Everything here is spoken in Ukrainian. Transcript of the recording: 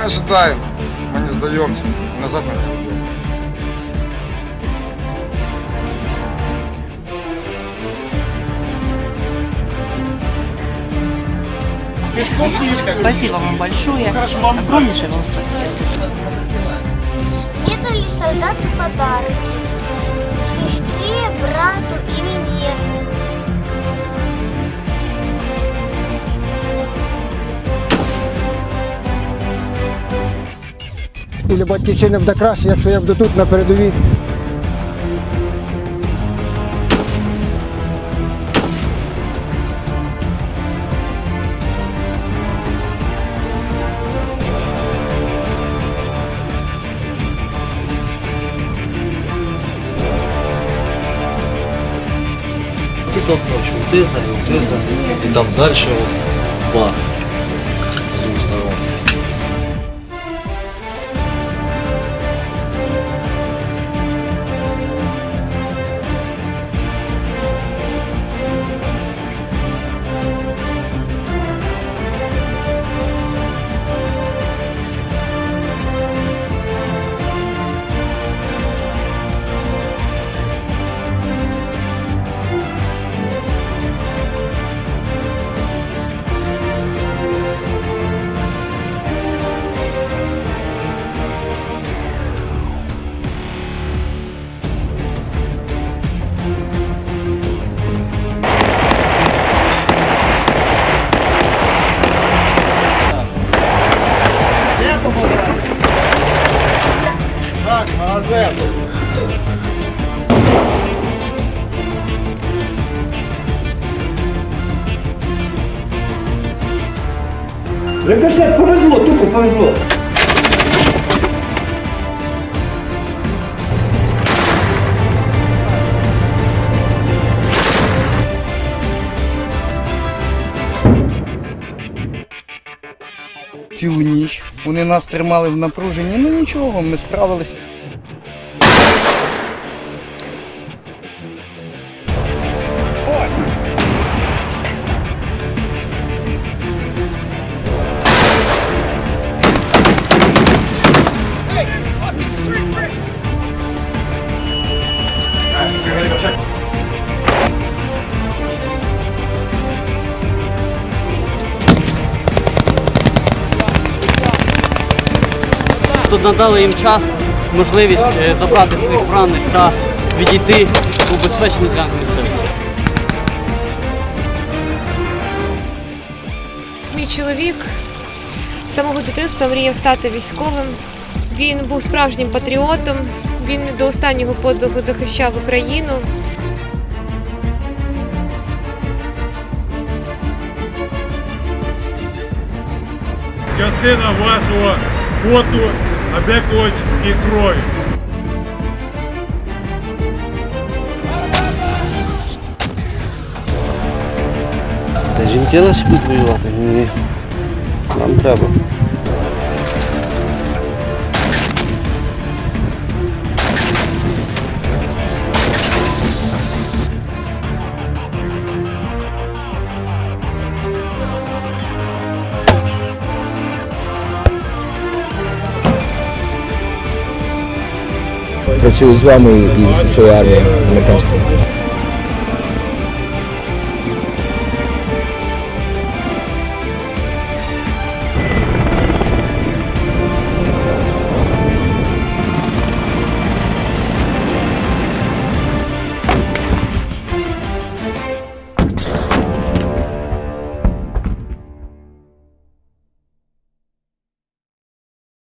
ожидаем, мы не сдаемся, назад мы не идем. Спасибо вам большое. Огромнейшее вам спасибо. Мне дали солдаты подарки. Сестре, брату и мне. Для батьківщини буде краще, якщо я буду тут на передовій. Ты как ночью, вот это, и там дальше вот два с двух сторон. Так, молодец. Рикошет, повезло, тупо повезло. Цілу ніч вони нас тримали в напруженні, ну нічого, ми справилися. Тут надали їм час, можливість забрати своїх поранених та відійти у безпечну для місцевість. Мій чоловік з самого дитинства мріяв стати військовим. Він був справжнім патріотом, він до останнього подиху захищав Україну. Частина вашого поту, а деколи і крові. Та жінки наші будуть воювати, ні. Нам треба. Працюю з вами і зі своєю армією американською.